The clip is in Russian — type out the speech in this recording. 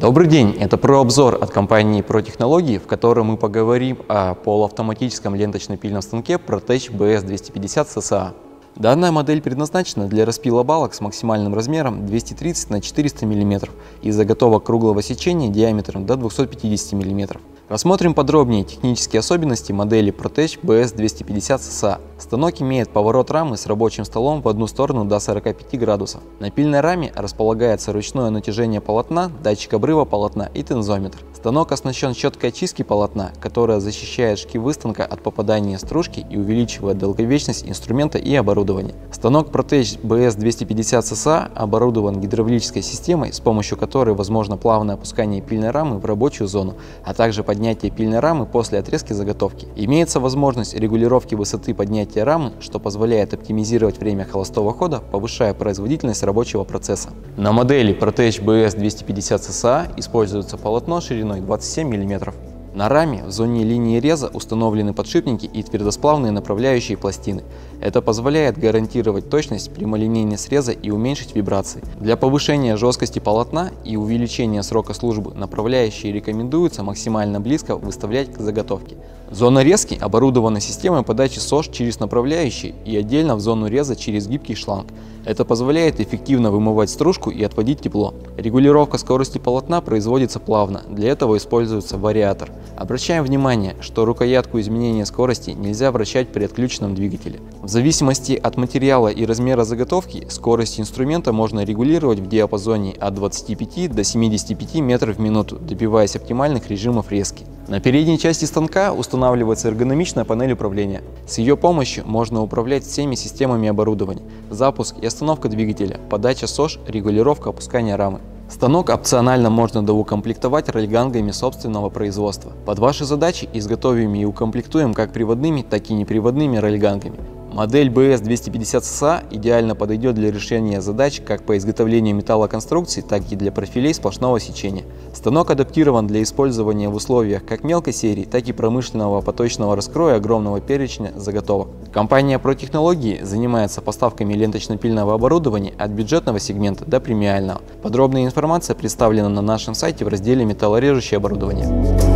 Добрый день! Это прообзор от компании ProTechnology, в котором мы поговорим о полуавтоматическом ленточно-пильном станке ProTech BS250 CSA. Данная модель предназначена для распила балок с максимальным размером 230 на 400 мм и заготовок круглого сечения диаметром до 250 мм. Рассмотрим подробнее технические особенности модели ProTech BS250 CSA. Станок имеет поворот рамы с рабочим столом в одну сторону до 45 градусов. На пильной раме располагается ручное натяжение полотна, датчик обрыва полотна и тензометр. Станок оснащен щеткой очистки полотна, которая защищает шкивы станка от попадания стружки и увеличивает долговечность инструмента и оборудования. Станок ProTech BS250 CSA оборудован гидравлической системой, с помощью которой возможно плавное опускание пильной рамы в рабочую зону, а также поднятие пильной рамы после отрезки заготовки. Имеется возможность регулировки высоты поднятия рамы, что позволяет оптимизировать время холостого хода, повышая производительность рабочего процесса. На модели ProTech BS250 CSA используется полотно шириной 27 мм. На раме в зоне линии реза установлены подшипники и твердосплавные направляющие пластины. Это позволяет гарантировать точность прямолинейного среза и уменьшить вибрации. Для повышения жесткости полотна и увеличения срока службы направляющие рекомендуется максимально близко выставлять к заготовке. Зона резки оборудована системой подачи СОЖ через направляющие и отдельно в зону реза через гибкий шланг. Это позволяет эффективно вымывать стружку и отводить тепло. Регулировка скорости полотна производится плавно, для этого используется вариатор. Обращаем внимание, что рукоятку изменения скорости нельзя вращать при отключенном двигателе. В зависимости от материала и размера заготовки, скорость инструмента можно регулировать в диапазоне от 25 до 75 метров в минуту, добиваясь оптимальных режимов резки. На передней части станка устанавливается эргономичная панель управления. С ее помощью можно управлять всеми системами оборудования: запуск и остановка двигателя, подача СОЖ, регулировка опускания рамы. Станок опционально можно доукомплектовать рольгангами собственного производства. Под ваши задачи изготовим и укомплектуем как приводными, так и неприводными рольгангами. Модель BS250 CSA идеально подойдет для решения задач как по изготовлению металлоконструкций, так и для профилей сплошного сечения. Станок адаптирован для использования в условиях как мелкой серии, так и промышленного поточного раскроя огромного перечня заготовок. Компания ProTechnology занимается поставками ленточно-пильного оборудования от бюджетного сегмента до премиального. Подробная информация представлена на нашем сайте в разделе «Металлорежущее оборудование».